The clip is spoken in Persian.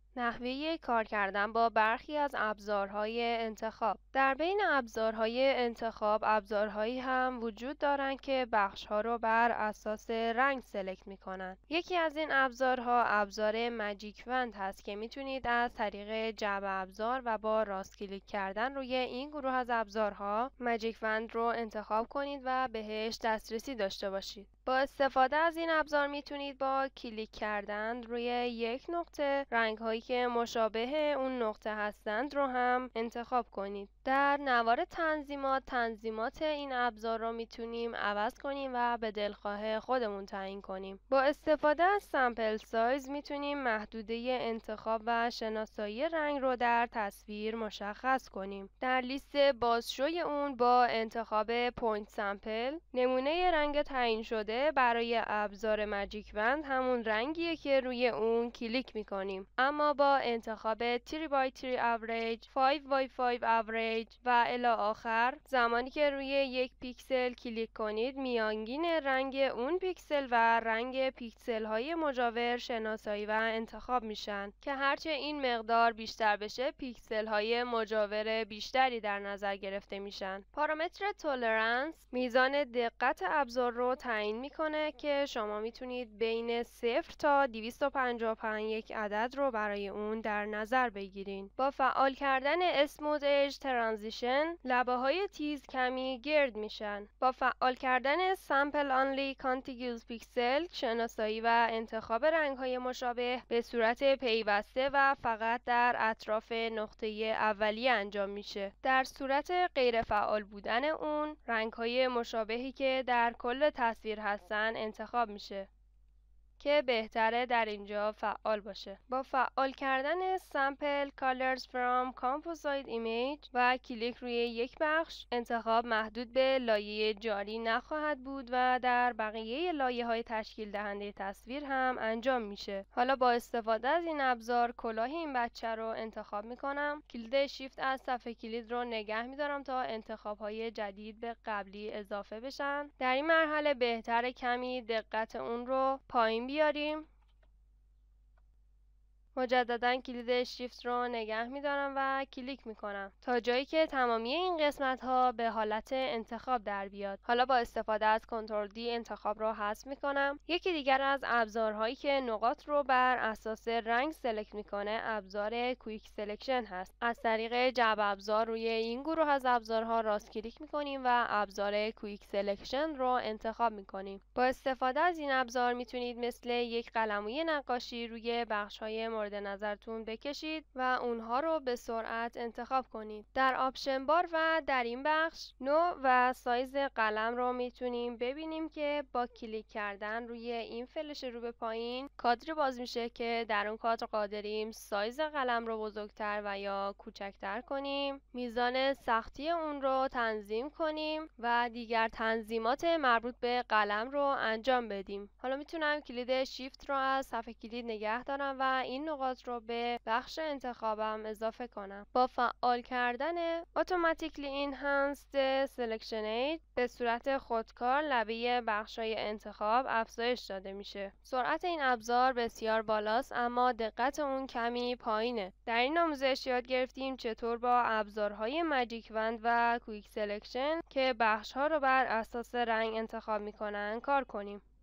نحوه کار کردن با برخی از ابزارهای انتخاب. در بین ابزارهای انتخاب، ابزارهایی هم وجود دارند که بخشها رو بر اساس رنگ سلکت میکنن. یکی از این ابزارها ابزار ماجیک وند هست که میتونید از طریق جعبه ابزار و با راست کلیک کردن روی این گروه از ابزارها ماجیک وند رو انتخاب کنید و بهش دسترسی داشته باشید. با استفاده از این ابزار میتونید با کلیک کردن روی یک نقطه رنگ‌هایی که مشابه اون نقطه هستند رو هم انتخاب کنید. در نوار تنظیمات این ابزار رو میتونیم عوض کنیم و به دلخواه خودمون تعیین کنیم. با استفاده از سامپل سایز میتونیم محدوده انتخاب و شناسایی رنگ رو در تصویر مشخص کنیم. در لیست بازشوی اون با انتخاب پوینت سامپل نمونه رنگ تعیین شده برای ابزار ماجیک وند همون رنگیه که روی اون کلیک میکنیم. اما با انتخاب 3x3 average، 5x5 average و الی آخر، زمانی که روی یک پیکسل کلیک کنید میانگین رنگ اون پیکسل و رنگ پیکسل های مجاور شناسایی و انتخاب میشن که هرچه این مقدار بیشتر بشه پیکسل های مجاور بیشتری در نظر گرفته میشن. پارامتر تولرنس میزان دقت ابزار رو تعیین میکنه که شما میتونید بین 0 تا 255 یک عدد رو برای اون در نظر بگیرین. با فعال کردن اسموت اج ترانزیشن لبه های تیز کمی گرد میشن. با فعال کردن سامپل آنلی کانتیگوس پیکسل شناسایی و انتخاب رنگ های مشابه به صورت پیوسته و فقط در اطراف نقطه اولیه انجام میشه. در صورت غیر فعال بودن اون رنگ های مشابهی که در کل تصویر هستن انتخاب میشه که بهتره در اینجا فعال باشه. با فعال کردن Sample Colors from Composite Image و کلیک روی یک بخش انتخاب محدود به لایه جاری نخواهد بود و در بقیه لایه های تشکیل دهنده تصویر هم انجام میشه. حالا با استفاده از این ابزار کلاه این بچه رو انتخاب میکنم. کلید شیفت از صفحه کلید رو نگه میدارم تا انتخاب های جدید به قبلی اضافه بشن. در این مرحله بهتره کمی دقت اون رو پایین بیاریم. مجددا کلید شیفت رو نگه میدارم و کلیک میکنم تا جایی که تمامی این قسمت ها به حالت انتخاب در بیاد. حالا با استفاده از کنترل دی انتخاب رو حذف میکنم. یکی دیگر از ابزارهایی که نقاط رو بر اساس رنگ سلکت میکنه ابزار کویک سلکشن هست. از طریق جعبه ابزار روی این گروه از ابزارها راست کلیک میکنیم و ابزار کویک سلکشن رو انتخاب میکنیم. با استفاده از این ابزار میتونید مثل یک قلموی نقاشی روی بخش‌های مورد نظرتون بکشید و اونها رو به سرعت انتخاب کنید. در آپشن بار و در این بخش نوع و سایز قلم رو میتونیم ببینیم که با کلیک کردن روی این فلش رو به پایین کادری باز میشه که در اون کادر قادریم سایز قلم رو بزرگتر و یا کوچکتر کنیم، میزان سختی اون رو تنظیم کنیم و دیگر تنظیمات مربوط به قلم رو انجام بدیم. حالا میتونم کلید شیفت رو از صفحه کلید نگه دارم و این نقاط رو به بخش انتخابم اضافه کنم. با فعال کردن Automatically Enhanced Selection Aid به صورت خودکار لبه بخش‌های انتخاب افزایش داده میشه. سرعت این ابزار بسیار بالاست اما دقت اون کمی پایینه. در این آموزش یاد گرفتیم چطور با ابزارهای ماجیک وند و کویک سلکشن که بخش‌ها رو بر اساس رنگ انتخاب میکنن کار کنیم.